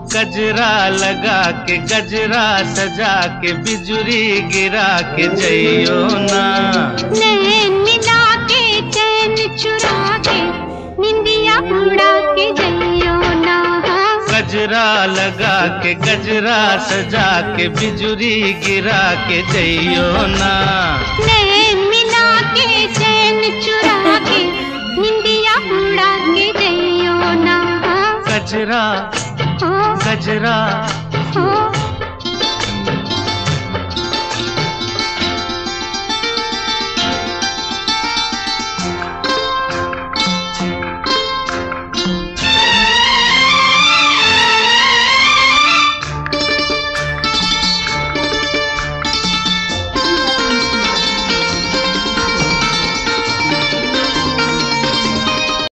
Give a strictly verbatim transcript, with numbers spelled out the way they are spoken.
गजरा लगा के गजरा सजा के बिजुरी गिरा के जइयो ना। नैन मिला के चैन चुरा के निंदिया उड़ा के जइयो ना। गजरा लगा के गजरा सजा के बिजुरी गिरा के जइयो ना। नैन मिला के चैन चुरा के निंदिया उड़ा के जइयो ना। गजरा गजरा ओ